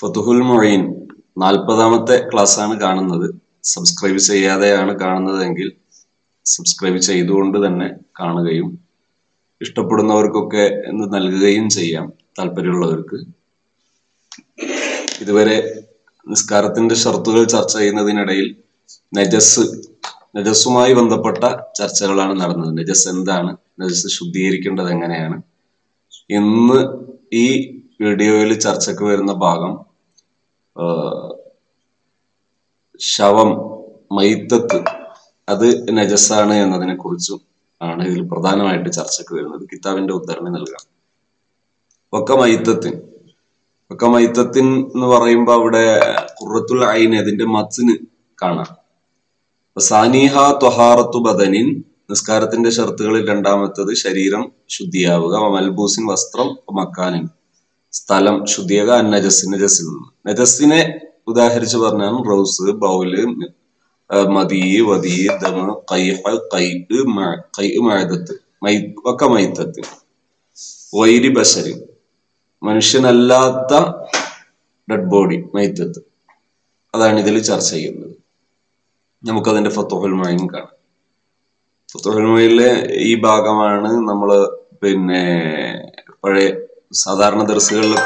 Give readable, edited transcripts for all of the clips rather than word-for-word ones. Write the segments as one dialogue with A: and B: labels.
A: ഫതുഹുൽ Moeen 40ാമത്തെ ക്ലാസ്സാണ് കാണുന്നത്. Subscribe ചെയ്യാതെയാണ് കാണുന്നതെങ്കിൽ സബ്സ്ക്രൈബ് ചെയ്തുകൊണ്ട് തന്നെ കാണുകയും ഇഷ്ടപ്പെടുന്നവർക്കൊക്കെ എന്ന് നൽകുകയും ചെയ്യാം താല്പര്യമുള്ളവർക്ക്. ഇതുവരെ നിസ്കാരത്തിന്റെ ഷർത്തുകൾ ചർച്ച ചെയ്യുന്നതിനിടയിൽ നജസ്സുമായി ബന്ധപ്പെട്ട ചർച്ചകളാണ് നടന്നത്. നജസ് എന്താണ്, നജസ് ശുദ്ധീകരിക്കേണ്ടത് എങ്ങനെയാണ്. ഇന്ന് ഈ വീഡിയോയിൽ ചർച്ചയ്ക്ക് വരുന്ന ഭാഗം ശവം, മൈത്തത്ത്, അത് നജസ്സാണ് എന്നതിനെ കുറിച്ചും ആണ് ഇതിൽ പ്രധാനമായിട്ട് ചർച്ചയ്ക്ക് വരുന്നത്. കിതാബിന്റെ ഉദ്ധരണി നൽകാം. വക്കമൈത്തത്തിൻ എന്ന് പറയുമ്പോൾ അവിടെ ഖുറത്തുൽ ഐൻ അതിന്റെ മത്ന് കാണാം. സാനിഹ ത്വഹാറത്തു ബദനിൻ, നിസ്കാരത്തിന്റെ ഷർത്തുകളിൽ രണ്ടാമത്തത് ശരീരം ശുദ്ധിയാവുക. മൽബൂസിൻ, വസ്ത്രം. മക്കാനിൻ, സ്ഥലം ശുദ്ധിയാകുക. നജസ്സിൽ നിന്ന് നജസ്സിനെ ഉദാഹരിച്ച് പറഞ്ഞാൽ റൗസ്, ബൗല്, മദീ, വദീ, ദമ, മഅദത്ത്, ഒക്കെ മൈത്തത്ത്. വൈരി ബശരി, മനുഷ്യനല്ലാത്ത ഡെഡ് ബോഡി, മൈത്തത്ത്. അതാണ് ഇതിൽ ചർച്ച ചെയ്യുന്നത്. നമുക്കതിന്റെ ഫതുഹുൽ മുഈൻ കാണാം. ഫതുഹുൽ മുഈനിലെ ഈ ഭാഗമാണ് നമ്മള് പഴയ സാധാരണ ദർസുകളിലൊക്കെ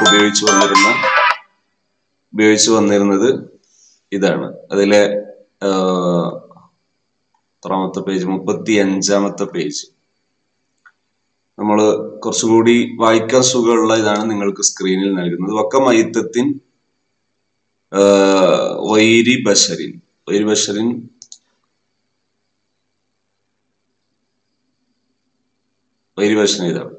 A: ഉപയോഗിച്ചു വന്നിരുന്നത്. ഇതാണ് അതിലെ എത്രാമത്തെ പേജ്? 35ാമത്തെ പേജ്. നമ്മൾ കുറച്ചുകൂടി വായിക്കാൻ സുഖമുള്ള ഇതാണ് നിങ്ങൾക്ക് സ്ക്രീനിൽ നൽകുന്നത്. വക്കമൈത്തത്തിൻ വൈരി ബശരിൻ ഇതാണ്.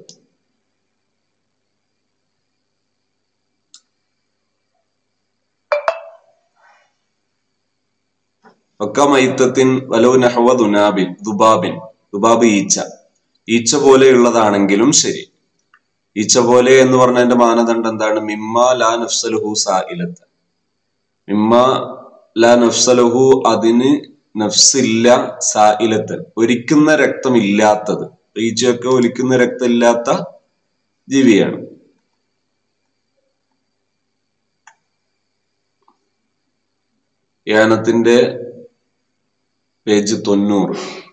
A: വക്കമൈത്തത്തിൻ വലൗ നഹവ ദുബാബിൻ, ഈച്ച പോലെയുള്ളതാണെങ്കിലും ശരി. ഈച്ച പോലെ എന്ന് പറഞ്ഞതിന്റെ മാനദണ്ഡം എന്താണ്? മിമ്മാ ലാ നഫ്സലുഹു സായിലത്ത്, മിമ്മാ ലാ നഫ്സലുഹു, അതിന് നഫ്സില്ല, സായിലത്ത്, ഒലിക്കുന്ന രക്തമില്ലാത്തത്. ഈച്ചയൊക്കെ ഒലിക്കുന്ന രക്തമില്ലാത്ത ജീവിയാണ്. യാനത്തിന്റെ പേജ് 90.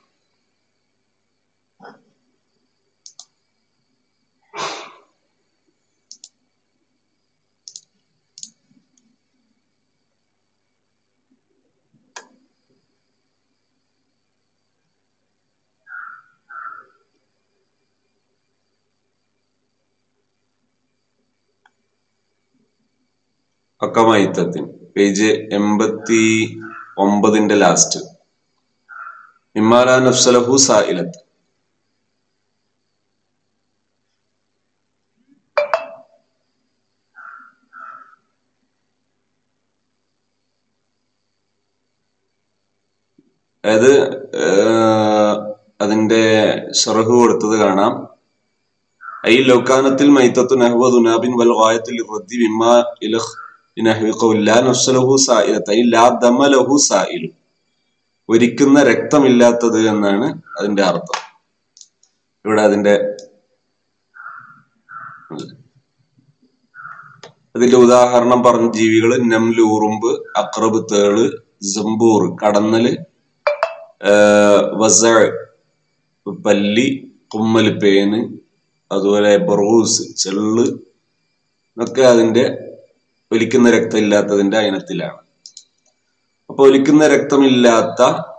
A: വക്കമൈത്തത്തിൻ പേജ് 89ന്റെ ലാസ്റ്റ്. മിമ്മാ ലാ നഫ്സലഹു സായിലത്ത്. അതായത് അതിന്റെ ശറഹ് കൊടുത്തത് കാണാം. ഐ ലൗകാനത്തിൽ മൈത്തത്തു നഹ്വ ദുനാബിൻ വൽ ഗായത്തുൽ റദ്ദി മിമ്മാ ഇലഖ് നഹ്വി ഖൗൽ ലാ നഫ്സലഹു സായിലത്ത് ഐ ലാ ദമ ലഹു സായിലു, ഒരിക്കുന്ന രക്തമില്ലാത്തത് എന്നാണ് അതിന്റെ അർത്ഥം. ഇവിടെ അതിന്റെ ഉദാഹരണം പറഞ്ഞ ജീവികള് നംല്, ഉറുമ്പ്, അക്രബ്, തേള്, സമ്പൂർ, കടന്നല്, വസ, പല്ലി, കുമ്മല്, പേന്, അതുപോലെ ബറൂസ്, ചെള്ള് ഒക്കെ അതിന്റെ ഒലിക്കുന്ന രക്തം ഇല്ലാത്തതിന്റെ ഇനത്തിലാണ്. അപ്പൊ ഒലിക്കുന്ന രക്തമില്ലാത്ത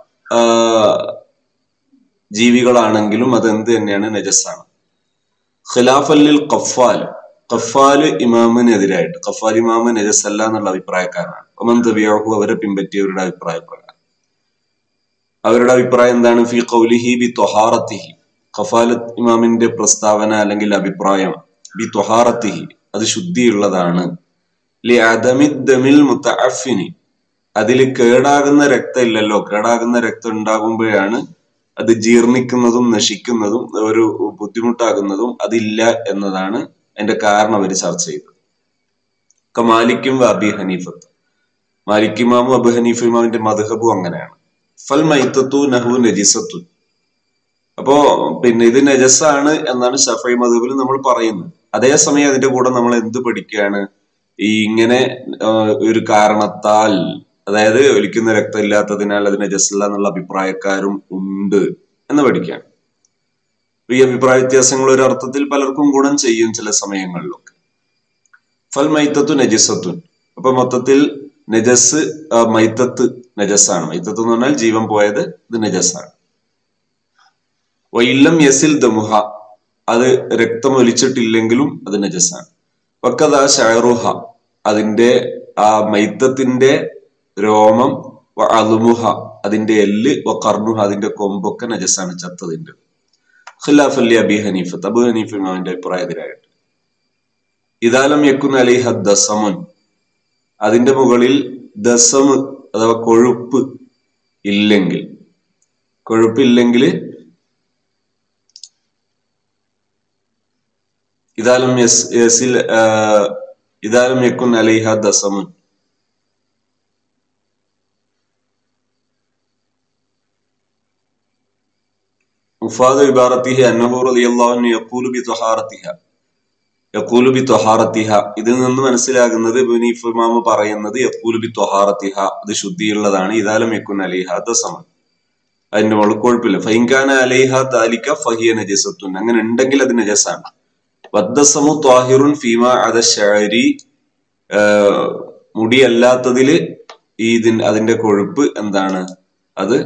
A: ജീവികളാണെങ്കിലും അതെന്ത് തന്നെയാണ്? നജസ്സാണ്. ഖിലാഫല്ലിൽ ഖഫാല് ഇമാമിനെതിരായിട്ട്. ഖഫാൽ ഇമാമ് നജസ്സല്ല എന്നുള്ള അഭിപ്രായക്കാരനാണ്. ഒമൻ തബിഅഹു, അവരെ പിൻപറ്റിയവരുടെ അവരുടെ അഭിപ്രായം എന്താണ്? ഫി ഖൗലിഹി ബി ത്വഹാറത്തിഹി, ഖഫാലത്ത് ഇമാമിന്റെ പ്രസ്താവന അല്ലെങ്കിൽ അഭിപ്രായം, ബി ത്വഹാറത്തിഹി, അത് ശുദ്ധിയുള്ളതാണ്. ലി അദമി ദമിൽ മുതഅഫിനി, അതിൽ കേടാകുന്ന രക്തം ഇല്ലല്ലോ. കേടാകുന്ന രക്തം ഉണ്ടാകുമ്പോഴാണ് അത് ജീർണിക്കുന്നതും നശിക്കുന്നതും ഒരു ബുദ്ധിമുട്ടാകുന്നതും. അതില്ല എന്നതാണ് അതിന്റെ കാരണം അവർ ചർച്ച ചെയ്തത്. മാലിക്കും അബി ഹനീഫത്ത്, മാലിക് ഇമാമും അബു ഹനീഫ ഇമാമിന്റെ മദ്ഹബും അങ്ങനെയാണ്. ഫൽ മൈത്തത്തു നഹു നജിസത്തു, അപ്പോ ഇത് നജസ്സാണ് എന്നാണ് ശഫഈ മദ്ഹബിൽ നമ്മൾ പറയുന്നത്. അതേസമയം അതിന്റെ കൂടെ നമ്മൾ എന്ത് പഠിക്കുകയാണ്? ഇങ്ങനെ ഒരു കാരണത്താൽ, അതായത് ഒലിക്കുന്ന രക്തം ഇല്ലാത്തതിനാൽ അത് നജസ്സല്ല എന്നുള്ള അഭിപ്രായക്കാരും ഉണ്ട് എന്ന് പഠിക്കാം. ഈ അഭിപ്രായ വ്യത്യാസങ്ങൾ ഒരു അർത്ഥത്തിൽ പലർക്കും ഗുണം ചെയ്യും ചില സമയങ്ങളിലൊക്കെ. ഫൽ മൈത്തത്തു നജിസത്തുൻ. അപ്പൊ മൊത്തത്തിൽ നജസ്, മൈത്തത്ത് നജസ്സാണ്. മൈത്തത്ത് എന്ന് പറഞ്ഞാൽ ജീവൻ പോയത്, ഇത് നജസ്സാണ്. വഇല്ലം യസിൽ ദമുഹ, അത് രക്തം ഒലിച്ചിട്ടില്ലെങ്കിലും അത് നജസ്സാണ്. വക്കദാ ശഅറുഹ, അതിന്റെ ആ മൈത്തത്തിന്റെ രോമം, വഅളുമുഹ, അതിന്റെ എല്ല്, വഖർനുഹ, അതിന്റെ കൊമ്പൊക്കെ നജസ്സാണ്, ചത്തതിന്റെ. ഖിലാഫൻ ലി അബി ഹനീഫ, അബൂ ഹനീഫ ഇമാമിന്റെ അഭിപ്രായത്തിലായിട്ട്. ഇദാലം യകുൻ അലൈഹ ദസമുൻ, അതിന്റെ മുകളിൽ ദസം അഥവാ കൊഴുപ്പ് ഇല്ലെങ്കിൽ, കൊഴുപ്പില്ലെങ്കിൽ, ഇദാലം യകുൻ അലൈഹ ദസമുൻ, മുഫാദ ഇബാറത്തിഹി അന്നഹു റളിയല്ലാഹു അൻഹു യഖൂലു ബി ത്വഹാറത്തിഹ. ഇതിൽ നിന്ന് മനസ്സിലാകുന്നത് ഇബ്നു ഇമാം പറയുന്നത് യഖൂലു ബി ത്വഹാറത്തിഹ, അത് ശുദ്ധിയുള്ളതാണ്. ഇദാലം യകുൻ അലൈഹ ദസമുൻ, അതിന്റെ മുകളിൽ കൊഴുപ്പില്ല. ഫഇൻ കാന അലൈഹ ദാലിക ഫഹിയ നജസത്തുൻ, അങ്ങനെ ഉണ്ടെങ്കിൽ അത് നജസാണ്. വദ്ദസമു ത്വാഹിറുൻ ഫീമാ അദ ശഅരി, മുടി അല്ലാത്തതില് അതിന്റെ കൊഴുപ്പ് എന്താണ്, അത്.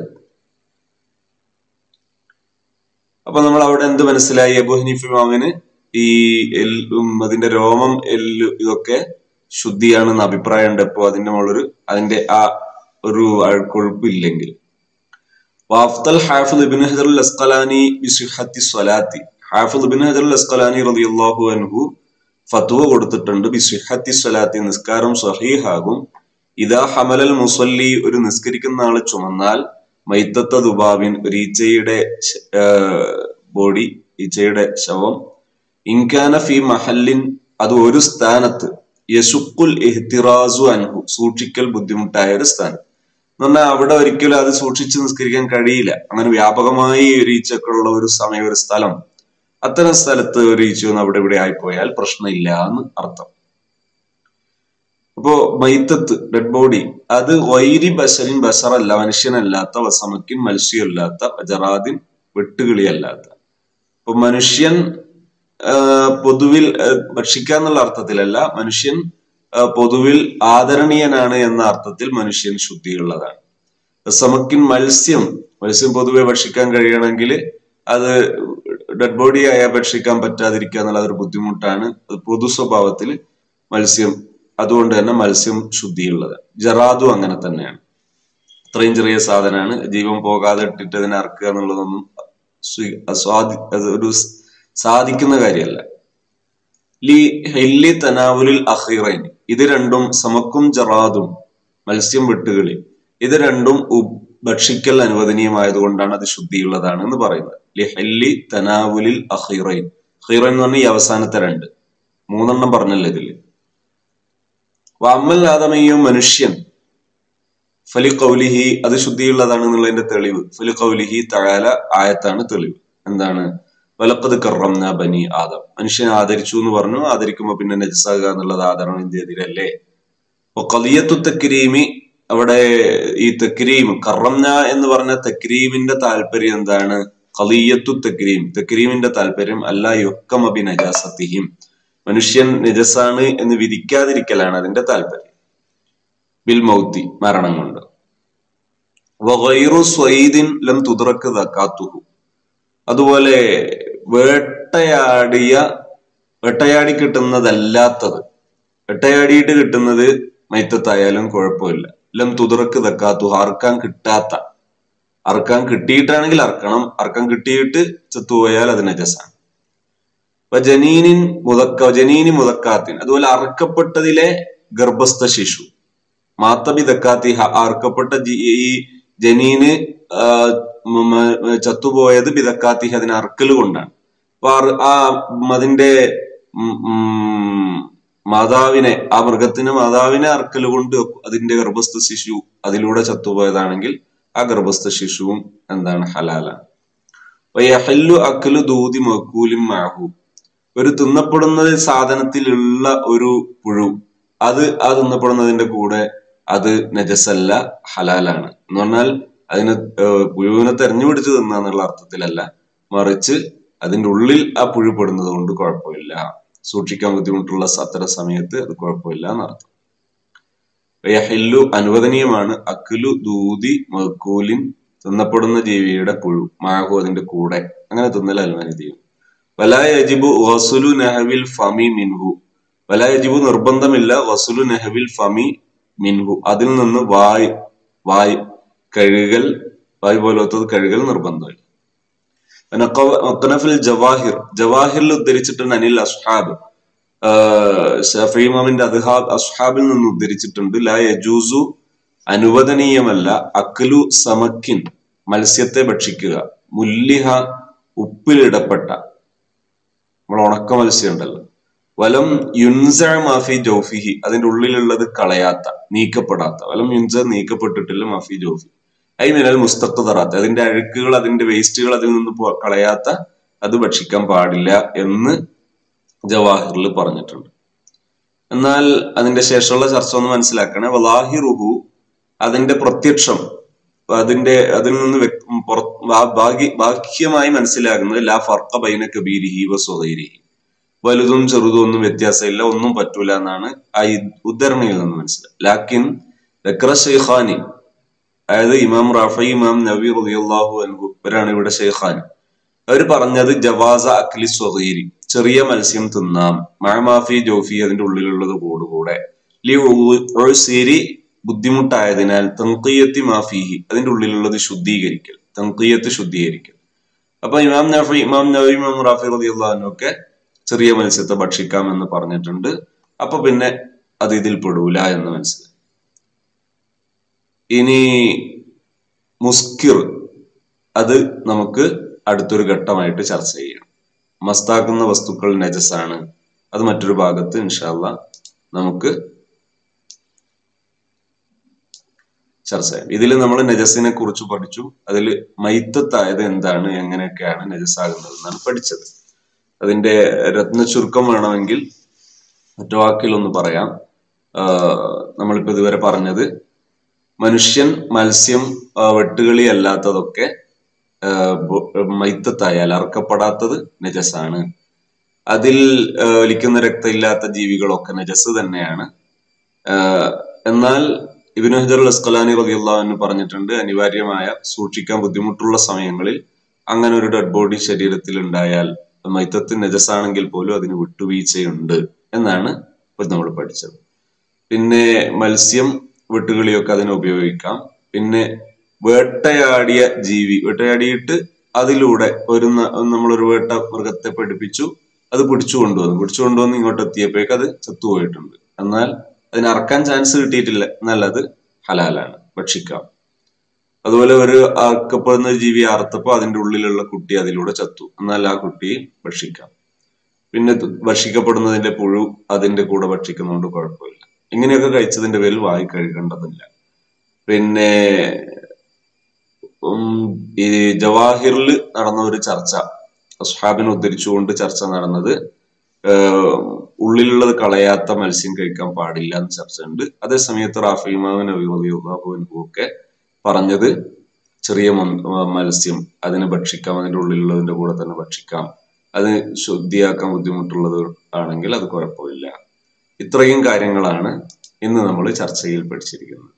A: അപ്പൊ നമ്മൾ അവിടെ എന്ത് മനസ്സിലായി? അബൂ ഹനീഫ ഇമാമിന് ഈ എല്ലും അതിന്റെ രോമം, എല്ല്, ഇതൊക്കെ ശുദ്ധിയാണെന്ന് അഭിപ്രായമുണ്ട്. അപ്പോ അതിന്റെ മുകളിൽ അതിന്റെ ആ ഒരു കൊഴുപ്പ് ഇല്ലെങ്കിൽ. വാഫ്തൽ ഹാഫിദ് ഇബ്നു ഹജർ അൽ അസ്ഖലാനി ബിസിഹത്തി സ്വലാത്തി, ഹാഫിദ് ഇബ്നു ഹജർ അൽ അസ്ഖലാനി റളിയല്ലാഹു അൻഹു ഫത്വ കൊടുത്തിട്ടുണ്ട്, ബിസിഹത്തി സ്വലാത്തി, നിസ്കാരം സ്വഹീഹാകും. ഇദാ ഹമലൽ മുസല്ലി, ഒരു നിസ്കരിക്കുന്ന ആള് ചുമന്നാൽ, മൈത്തത്ത ദുബാബിൻ, ഒരു ഈച്ചയുടെ ബോഡി, ഈച്ചയുടെ ശവം, ഇൻകാന ഫി മഹല്ലിൻ, അത് ഒരു സ്ഥാനത്ത്, യശുക്കുൽ ഇഹ്തിറാസു അൻഹു, സൂക്ഷിക്കൽ ബുദ്ധിമുട്ടായ ഒരു സ്ഥാനം എന്ന് പറഞ്ഞാൽ അവിടെ ഒരിക്കലും അത് സൂക്ഷിച്ച് നിസ്കരിക്കാൻ കഴിയില്ല. അങ്ങനെ വ്യാപകമായി ഒരു ഈച്ചയൊക്കെ ഉള്ള ഒരു സമയം, ഒരു സ്ഥലം, അത്തരം സ്ഥലത്ത് ഒരു ഈച്ചയൊന്നും അവിടെ ഇവിടെ ആയിപ്പോയാൽ പ്രശ്നമില്ല എന്ന് അർത്ഥം. അപ്പോ മൈത്തത്ത്, ഡെഡ് ബോഡി, അത് വൈരി ബശറിൻ, ബശറല്ല, മനുഷ്യനല്ലാത്ത, വസമക്കിൻ, മത്സ്യമല്ലാത്ത, ജറാദിൻ, വെട്ടുകിളിയല്ലാത്ത. അപ്പൊ മനുഷ്യൻ പൊതുവിൽ ഭക്ഷിക്കാന്നുള്ള അർത്ഥത്തിലല്ല, മനുഷ്യൻ പൊതുവിൽ ആദരണീയനാണ് എന്ന അർത്ഥത്തിൽ മനുഷ്യൻ ശുദ്ധിയുള്ളതാണ്. സമക്കിൻ, മത്സ്യം പൊതുവെ ഭക്ഷിക്കാൻ കഴിയണമെങ്കിൽ അത് ഡെഡ് ബോഡി ആയാൽ ഭക്ഷിക്കാൻ പറ്റാതിരിക്കുക എന്നുള്ളത് ഒരു ബുദ്ധിമുട്ടാണ്. അത് പൊതു സ്വഭാവത്തിൽ മത്സ്യം, അതുകൊണ്ട് തന്നെ മത്സ്യം ശുദ്ധിയുള്ളത്. ജറാദും അങ്ങനെ തന്നെയാണ്. അത്രയും ചെറിയ സാധനമാണ്, ജീവൻ പോകാതെ ഇട്ടിട്ട് അതിനെ അറക്കുക എന്നുള്ളതൊന്നും ഒരു സാധിക്കുന്ന കാര്യമല്ല. ലി തനാവുലിൽ അഖീറൈൻ, ഇത് രണ്ടും, സമക്കും ജറാദും, മത്സ്യം വെട്ടുകളി, ഇത് രണ്ടും ഭക്ഷിക്കൽ അനുവദനീയമായതുകൊണ്ടാണ് അത് ശുദ്ധിയുള്ളതാണ് എന്ന് പറയുന്നത്. ലി തനാവുലിൽ അഖീറൈൻ, അഖീറൈൻ എന്ന് പറഞ്ഞാൽ ഈ അവസാനത്തെ രണ്ട്, മൂന്നെണ്ണം പറഞ്ഞല്ലോ ഇതില്. വഅമ്മൽ ആദമിയ്യു, മനുഷ്യൻ, ഫലി ഖൗലിഹി, അത് ശുദ്ധിയുള്ളതാണ് എന്നുള്ളതിന്റെ തെളിവ് ഫലി ഖൗലിഹി തആല, ആയത്താണ് തെളിവ്. എന്താണ്? വലഖദ് കറംനാ ബനി ആദം, മനുഷ്യനെ ആദരിച്ചു എന്ന് പറഞ്ഞു. ആദരിക്കുമ്പോ പിന്നെ നജസാകുക എന്നുള്ളത് ആദരണത്തിന്റെ എതിരല്ലേ? ഖളിയത്തു തക്രീമി, അവിടെ ഈ തക്രീം, കറംന എന്ന് പറഞ്ഞ തക്രീമിന്റെ താല്പര്യം എന്താണ്? ഖളിയത്തു തക്രീം, തക്രീമിന്റെ താല്പര്യം അല്ലാ യുഹ്കമ ബി നജാസതിഹിം, മനുഷ്യൻ നജസാണ് എന്ന് വിധിക്കാതിരിക്കലാണ് അതിന്റെ താല്പര്യം. ബിൽ മൗത്തി, മരണം കൊണ്ട്. വഗൈറു സ്വൈദിൻ ലം തുദ്റക് സകാത്തുഹു, അതുപോലെ വേട്ടയാടി കിട്ടുന്നതല്ലാത്തത്, വേട്ടയാടിയിട്ട് കിട്ടുന്നത് മൈത്തത്തായാലും കുഴപ്പമില്ല. ലം തുദ്റക് സകാത്തുഹു, അറക്കാൻ കിട്ടിയിട്ടാണെങ്കിൽ അറക്കണം, അറക്കാൻ കിട്ടിയിട്ട് ചത്തുപോയാൽ അത് നജസാണ്. ജനീനി മുദക്കാത്തിൻ, അതുപോലെ അറക്കപ്പെട്ടതിലെ ഗർഭസ്ഥ ശിശു, മാത്തബി ദക്കാത്തി, അറക്കപ്പെട്ട ഈ ജനീന് ചത്തുപോയത് ബിദക്കാത്തി, അതിനെ അറക്കൽ കൊണ്ടാണ്. അപ്പൊ അതിന്റെ മാതാവിനെ, ആ മൃഗത്തിന് മാതാവിനെ അറക്കൽ കൊണ്ട് അതിന്റെ ഗർഭസ്ഥ ശിശു അതിലൂടെ ചത്തുപോയതാണെങ്കിൽ ആ ഗർഭസ്ഥ ശിശുവും എന്താണ്? ഹലാലാണ്. യഹല്ലു അക്ലു ദൂതി മഅകൂലിൻ മഅഹു, ഒരു തിന്നപ്പെടുന്ന സാധനത്തിലുള്ള ഒരു പുഴു, അത് തിന്നപ്പെടുന്നതിന്റെ കൂടെ അത് നജസല്ല, ഹലാലാണ്. എന്ന് പറഞ്ഞാൽ അതിന് പുഴുവിനെ തെരഞ്ഞു പിടിച്ച് തിന്നുക എന്നുള്ള അർത്ഥത്തിലല്ല, മറിച്ച് അതിന്റെ ഉള്ളിൽ ആ പുഴു പെടുന്നത് കൊണ്ട് കുഴപ്പമില്ല, സൂക്ഷിക്കാൻ ബുദ്ധിമുട്ടുള്ള അത്തരം സമയത്ത് അത് കുഴപ്പമില്ല എന്നർത്ഥം. യഹില്ലു അനുവദനീയമാണ് അക്ലു ദൂതി മഅ്കൂലിൻ തിന്നപ്പെടുന്ന ജീവിയുടെ പുഴു മാഹു അതിന്റെ കൂടെ, അങ്ങനെ തിന്നൽ അനുവദനീയം. വലാ യജിബു ഗസ്ലു നഹവിൽ ഫമി മിൻഹു, വലാ യജിബു നിർബന്ധമില്ല ഗസ്ലു നഹവിൽ ഫമി മിൻഹു അതിൽ നിന്ന് വായ് കഴുകൽ, വായ് പോലത്തത് കഴുകൽ നിർബന്ധമില്ല. ജവാഹിറിൽ ഉദ്ധരിച്ചിട്ടുണ്ട് അനിൽ അസ്ഹാബ്, ശഫീ ഇമാമിന്റെ അസ്ഹാബിൽ നിന്ന് ഉദ്ധരിച്ചിട്ടുണ്ട്, ലാ യജൂസു അനുവദനീയമല്ല അക്ലു സമക്കിൻ മത്സ്യത്തെ ഭക്ഷിക്കുക, മുല്ലിഹ ഉപ്പിലിടപ്പെട്ട, നമ്മൾ ഉണക്ക മത്സ്യം ഉണ്ടല്ലോ, വലം യുൻസ മാഫി ജൗഫിഹി അതിന്റെ ഉള്ളിലുള്ളത് കളയാത്ത, നീക്കപ്പെടാത്ത, വലം യുൻസ നീക്കപ്പെട്ടിട്ടില്ല, മാഫി ജൗഫി ഐ മിനൽ മുസ്തഖ്ദറാത്ത് അതിന്റെ അഴുക്കുകൾ അതിന്റെ വേസ്റ്റുകൾ അതിൽ നിന്ന് കളയാത്ത അത് ഭക്ഷിക്കാൻ പാടില്ല എന്ന് ജവാഹിറിൽ പറഞ്ഞിട്ടുണ്ട്. എന്നാൽ അതിന്റെ ശേഷമുള്ള ചർച്ച ഒന്ന് മനസ്സിലാക്കണേ. വലാഹിറുഹു അതിന്റെ പ്രത്യക്ഷം, അതിൽ നിന്ന് ബാഹ്യമായി മനസ്സിലാകുന്നത് ലാ ഫർഖ ബൈന കബീരിഹി വ സ്വഗീരിഹി, വലുതും ചെറുതും ഒന്നും വ്യത്യാസമില്ല, ഒന്നും പറ്റൂല എന്നാണ് ആ ഉദ്ധരണിയിൽ നിന്ന് മനസ്സിലാക്കുക. ലാക്കിൻ ദക്ര ശൈഖാനി, അതായത് ഇമാം റാഫി, ഇമാം നവവി റളിയല്ലാഹു അൻഹു ഇവരാണ് ഇവിടെ ശൈഖാനി, അവർ പറഞ്ഞത് ജവാസ അക്ലി സ്വഗീരി ചെറിയ മത്സ്യം തിന്നാം, മഅമാഫി ജൗഫി അതിന്റെ ഉള്ളിലുള്ളത് കൂടെ, ലി ഉസ്രി ബുദ്ധിമുട്ടായതിനാൽ, തൻഖിയത്തി മാഫിഹി അതിന്റെ ഉള്ളിലുള്ളത് ശുദ്ധീകരിക്കൽ, തൻഖിയത്ത് ശുദ്ധീകരിക്കൽ. അപ്പൊ ഇമാം നവവി, ഇമാം റാഫി റളിയല്ലാഹു അൻഹു ഒക്കെ ചെറിയ മത്സ്യത്തെ ഭക്ഷിക്കാം എന്ന് പറഞ്ഞിട്ടുണ്ട്. അപ്പൊ പിന്നെ അത് ഇതിൽ പെടൂല എന്ന് മനസ്സിലായി. ഇനി മുസ്കിർ, അത് നമുക്ക് അടുത്തൊരു ഘട്ടമായിട്ട് ചർച്ച ചെയ്യണം. മസ്താക്കുന്ന വസ്തുക്കൾ നജസാണ്, അത് മറ്റൊരു ഭാഗത്ത് ഇൻഷാ അല്ലാഹ് നമുക്ക് ചർച്ച ചെയ്യാം. ഇതിൽ നമ്മൾ നജസിനെ കുറിച്ച് പഠിച്ചു, അതിൽ മൈത്തത്തായത് എന്താണ്, എങ്ങനെയൊക്കെയാണ് നജസാകുന്നത് എന്നാണ് പഠിച്ചത്. അതിന്റെ രത്ന ചുരുക്കം വേണമെങ്കിൽ മറ്റു വാക്കിലൊന്ന് പറയാം. നമ്മളിപ്പോ ഇതുവരെ പറഞ്ഞത് മനുഷ്യൻ, മത്സ്യം, വെട്ടുകിളി അല്ലാത്തതൊക്കെ മൈത്തത്തായാൽ അറക്കപ്പെടാത്തത് നജസാണ്. അതിൽ ഒലിക്കുന്ന രക്തമില്ലാത്ത ജീവികളൊക്കെ നജസ് തന്നെയാണ്. എന്നാൽ ഇബ്നു ഹജർ അസ്ഖലാനി റളിയല്ലാഹു അൻഹു പറഞ്ഞിട്ടുണ്ട്, അനിവാര്യമായ സൂക്ഷിക്കാൻ ബുദ്ധിമുട്ടുള്ള സമയങ്ങളിൽ അങ്ങനെ ഒരു ഡെഡ് ബോഡി ശരീരത്തിൽ ഉണ്ടായാൽ മൈത്തത്തിന് നജസാണെങ്കിൽ പോലും അതിന് വിട്ടുവീഴ്ചയുണ്ട് എന്നാണ് ഇപ്പൊ നമ്മൾ പഠിച്ചത്. പിന്നെ മത്സ്യം, വെട്ടുകിളിയൊക്കെ അതിനെ ഉപയോഗിക്കാം. പിന്നെ വേട്ടയാടിയ ജീവി, വേട്ടയാടിയിട്ട് അതിലൂടെ നമ്മളൊരു വേട്ട മൃഗത്തെ പഠിപ്പിച്ചു, അത് പിടിച്ചു കൊണ്ടുവന്ന് ഇങ്ങോട്ട് എത്തിയപ്പോഴേക്ക് അത് ചത്തുപോയിട്ടുണ്ട്. എന്നാൽ അതിന് അറക്കാൻ ചാൻസ് കിട്ടിയിട്ടില്ല, എന്നാൽ അത് ഹലാലാണ്, ഭക്ഷിക്കാം. അതുപോലെ ഒരു അറക്കപ്പെടുന്ന ജീവിയെ അറുത്തപ്പോ അതിന്റെ ഉള്ളിലുള്ള കുട്ടി അതിലൂടെ ചത്തു, എന്നാൽ ആ കുട്ടിയെ ഭക്ഷിക്കാം. പിന്നെ ഭക്ഷിക്കപ്പെടുന്നതിന്റെ പുഴു അതിന്റെ കൂടെ ഭക്ഷിക്കുന്നതുകൊണ്ട് കുഴപ്പമില്ല. ഇങ്ങനെയൊക്കെ കഴിച്ചതിന്റെ പേരിൽ വായി കഴുകേണ്ടതില്ല. പിന്നെ ഈ ജവാഹിറിൽ നടന്ന ഒരു ചർച്ച, അസ്ഹാബിനെ ഉദ്ധരിച്ചുകൊണ്ട് ചർച്ച നടന്നത്, ഉള്ളിലുള്ളത് കളയാത്ത മത്സ്യം കഴിക്കാൻ പാടില്ല എന്ന് ചർച്ചയുണ്ട്. അതേ സമയത്ത് റാഫി ഇമാം നവവി റളിയല്ലാഹു അൻഹു ഒക്കെ പറഞ്ഞത് ചെറിയ മത്സ്യം അതിനെ ഭക്ഷിക്കാം, അതിന്റെ ഉള്ളിലുള്ളതിന്റെ കൂടെ തന്നെ ഭക്ഷിക്കാം, അത് ശുദ്ധിയാക്കാൻ ബുദ്ധിമുട്ടുള്ളത് ആണെങ്കിൽ അത് കുഴപ്പമില്ല. ഇത്രയും കാര്യങ്ങളാണ് ഇന്ന് നമ്മൾ ചർച്ചയിൽ പഠിച്ചിരിക്കുന്നത്.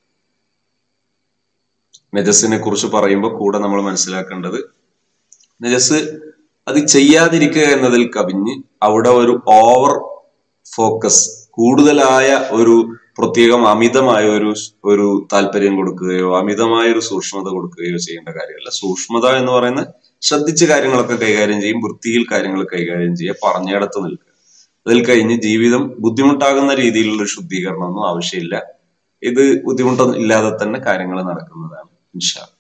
A: നജസിനെ കുറിച്ച് പറയുമ്പോൾ കൂടെ നമ്മൾ മനസ്സിലാക്കേണ്ടത്, നജസ് അത് ചെയ്യാതിരിക്കുക എന്നതിൽ കവിഞ്ഞ് അവിടെ ഒരു ഓവർ ഫോക്കസ്, കൂടുതലായ ഒരു പ്രത്യേകം അമിതമായ ഒരു താല്പര്യം കൊടുക്കുകയോ അമിതമായ ഒരു സൂക്ഷ്മത കൊടുക്കുകയോ ചെയ്യേണ്ട കാര്യമല്ല. സൂക്ഷ്മത എന്ന് പറയുന്ന ശ്രദ്ധിച്ച് കാര്യങ്ങളൊക്കെ കൈകാര്യം ചെയ്യും, വൃത്തിയിൽ കാര്യങ്ങൾ കൈകാര്യം ചെയ്യുക, പറഞ്ഞിടത്ത് നിൽക്കുക. അതിൽ കഴിഞ്ഞ് ജീവിതം ബുദ്ധിമുട്ടാകുന്ന രീതിയിലുള്ള ശുദ്ധീകരണമൊന്നും ആവശ്യമില്ല. ഇത് ബുദ്ധിമുട്ടൊന്നും ഇല്ലാതെ തന്നെ കാര്യങ്ങൾ നടക്കുന്നതാണ് ഇൻഷാ അല്ലാഹ്.